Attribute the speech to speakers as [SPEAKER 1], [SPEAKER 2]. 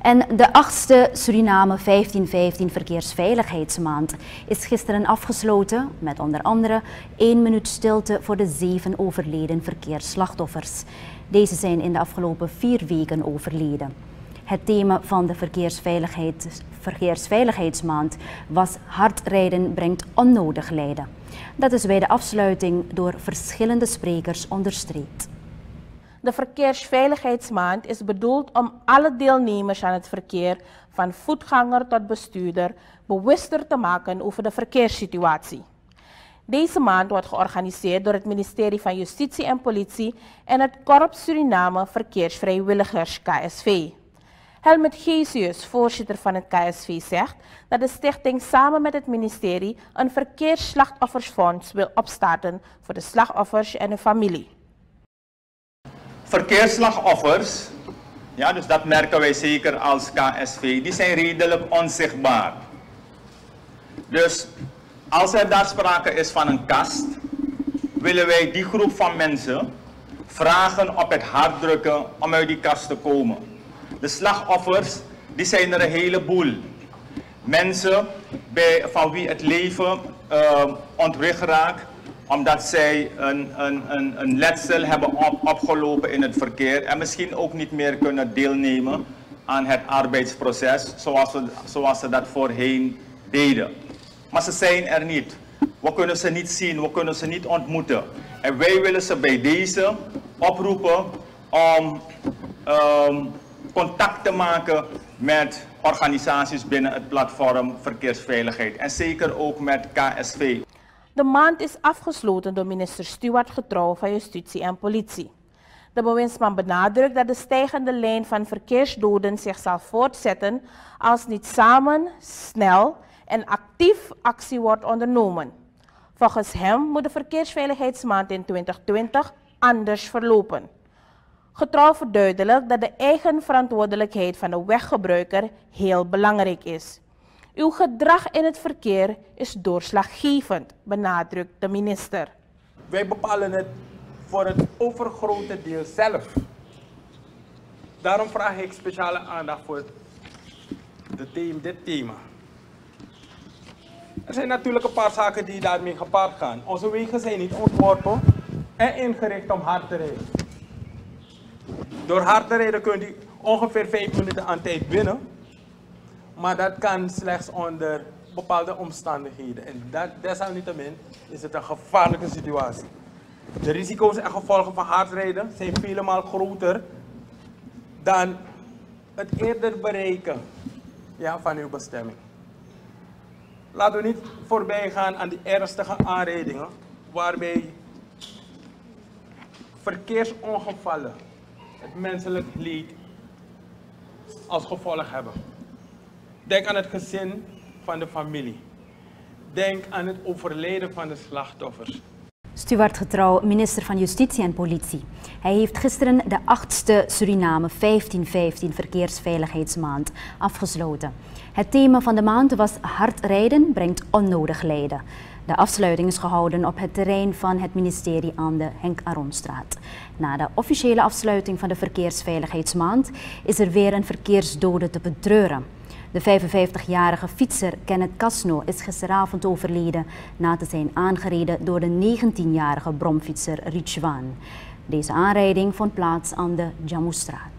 [SPEAKER 1] En de 8e Suriname 1515 Verkeersveiligheidsmaand is gisteren afgesloten met onder andere 1 minuut stilte voor de 7 overleden verkeersslachtoffers. Deze zijn in de afgelopen 4 weken overleden. Het thema van de Verkeersveiligheidsmaand was hard rijden brengt onnodig lijden. Dat is bij de afsluiting door verschillende sprekers onderstreept.
[SPEAKER 2] De Verkeersveiligheidsmaand is bedoeld om alle deelnemers aan het verkeer, van voetganger tot bestuurder, bewuster te maken over de verkeerssituatie. Deze maand wordt georganiseerd door het ministerie van Justitie en Politie en het Korps Suriname Verkeersvrijwilligers KSV. Helmut Gesius, voorzitter van het KSV, zegt dat de stichting samen met het ministerie een verkeersslachtoffersfonds wil opstarten voor de slachtoffers en hun familie.
[SPEAKER 3] Verkeersslachtoffers, ja, dus dat merken wij zeker als KSV, die zijn redelijk onzichtbaar. Dus als er daar sprake is van een kast, willen wij die groep van mensen vragen op het hart drukken om uit die kast te komen. De slachtoffers, die zijn er een heleboel. Mensen van wie het leven ontwricht raakt omdat zij een letsel hebben opgelopen in het verkeer en misschien ook niet meer kunnen deelnemen aan het arbeidsproces zoals ze dat voorheen deden. Maar ze zijn er niet. We kunnen ze niet zien, we kunnen ze niet ontmoeten. En wij willen ze bij deze oproepen om contact te maken met organisaties binnen het platform Verkeersveiligheid en zeker ook met KSV.
[SPEAKER 2] De maand is afgesloten door minister Stuart Getrouw van Justitie en Politie. De bewindsman benadrukt dat de stijgende lijn van verkeersdoden zich zal voortzetten als niet samen, snel en actief actie wordt ondernomen. Volgens hem moet de Verkeersveiligheidsmaand in 2020 anders verlopen. Getrouw verduidelijkt dat de eigen verantwoordelijkheid van de weggebruiker heel belangrijk is. Uw gedrag in het verkeer is doorslaggevend, benadrukt de minister.
[SPEAKER 4] Wij bepalen het voor het overgrote deel zelf. Daarom vraag ik speciale aandacht voor dit thema. Er zijn natuurlijk een paar zaken die daarmee gepaard gaan. Onze wegen zijn niet ontworpen en ingericht om hard te rijden. Door hard te rijden kunt u ongeveer 5 minuten aan tijd winnen. Maar dat kan slechts onder bepaalde omstandigheden. En desalniettemin is het een gevaarlijke situatie. De risico's en gevolgen van hard rijden zijn vele maal groter dan het eerder bereiken van uw bestemming. Laten we niet voorbij gaan aan die ernstige aanrijdingen waarbij verkeersongevallen het menselijk leed als gevolg hebben. Denk aan het gezin van de familie. Denk aan het overlijden van de slachtoffers.
[SPEAKER 1] Stuart Getrouw, minister van Justitie en Politie. Hij heeft gisteren de 8e Suriname 1515 Verkeersveiligheidsmaand afgesloten. Het thema van de maand was hard rijden brengt onnodig lijden. De afsluiting is gehouden op het terrein van het ministerie aan de Henk Aronstraat. Na de officiële afsluiting van de Verkeersveiligheidsmaand is er weer een verkeersdode te betreuren. De 55-jarige fietser Kenneth Casno is gisteravond overleden na te zijn aangereden door de 19-jarige bromfietser Richwan. Deze aanrijding vond plaats aan de Jammustraat.